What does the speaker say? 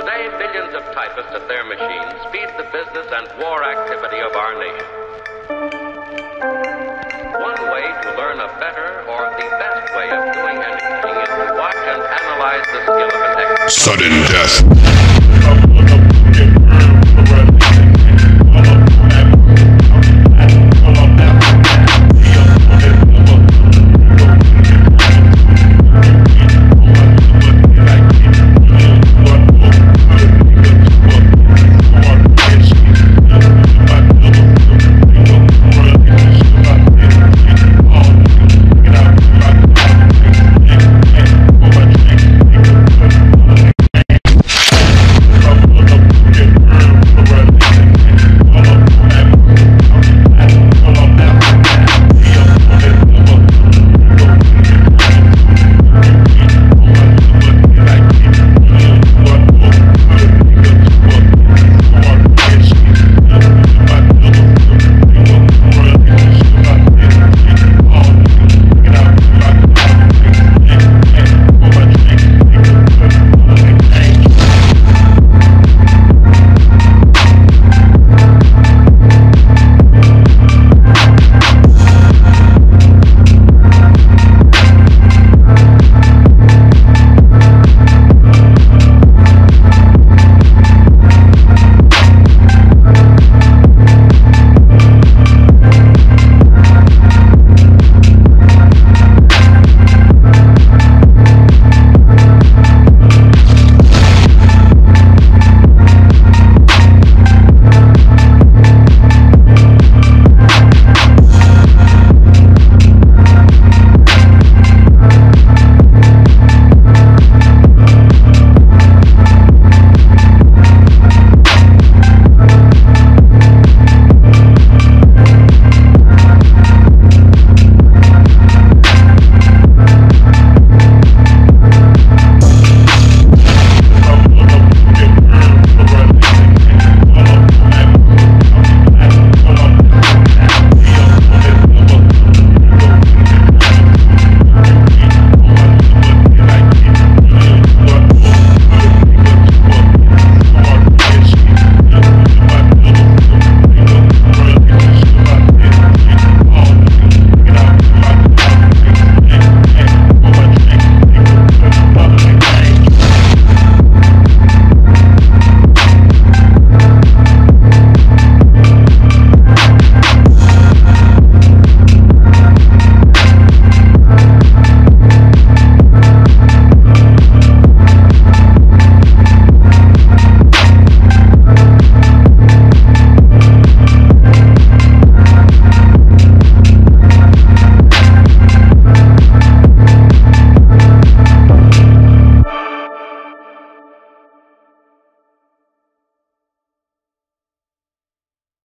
Today, billions of typists at their machines speed the business and war activity of our nation. One way to learn a better or the best way of doing anything is to watch and analyze the skill of an expert. Sudden death.